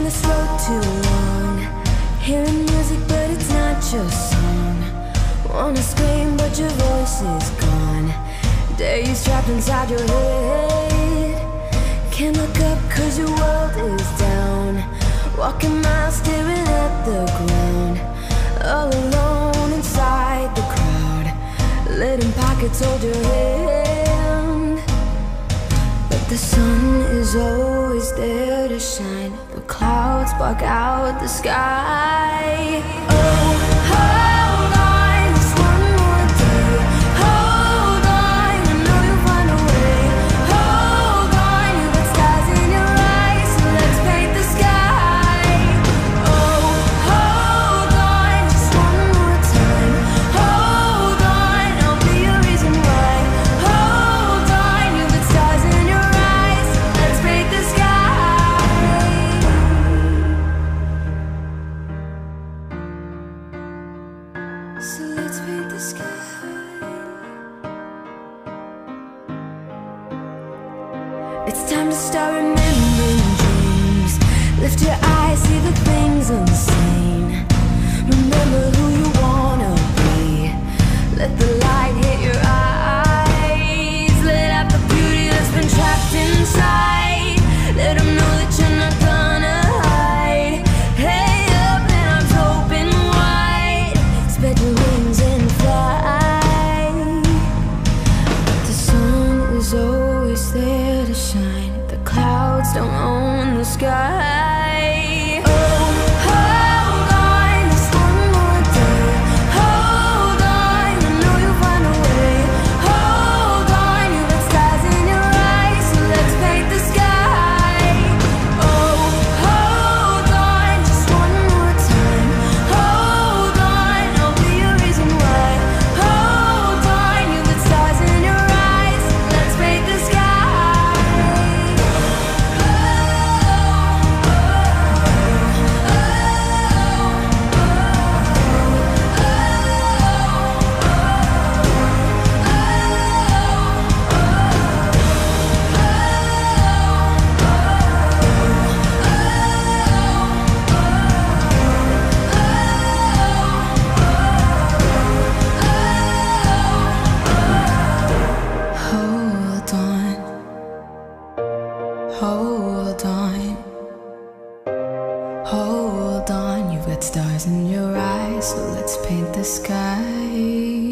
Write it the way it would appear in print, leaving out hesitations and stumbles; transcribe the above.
this road too long, hearing music but it's not your song. Wanna scream but your voice is gone. Days trapped inside your head. Can't look up cause your world is down. Walking miles staring at the ground. All alone inside the crowd. Letting pockets hold your hand. But the sun is always there to shine. The clouds block out the sky. Oh, hold on, just one more day. Hold on, I know you'll find a way. Hold on, you got stars in your eyes, so let's paint the sky. Oh, hold on, just one more time. Hold on, I'll be your reason why. Hold on, you got stars in your eyes, let's paint the sky. So let's paint the sky. It's time to start remembering dreams. Lift your eyes, see the things unseen. Remember who you wanna be. Let the light hit your eyes. Let out the beauty that's been trapped inside. Let them know that you're not gonna hide. Hey up and arms open wide. Spread your wings and fly. The sun is always there to shine. The clouds don't own the sky. Oh, hold on, just one more day. Hold on, I know you'll find a way. Hold on, you got stars in your eyes, so let's paint the sky. Oh, hold on, just one more time. Hold on, I'll be your reason why. Hold on, you got stars in your eyes, let's paint the sky. Hold on, hold on, hold on. You've got stars in your eyes, so let's paint the sky.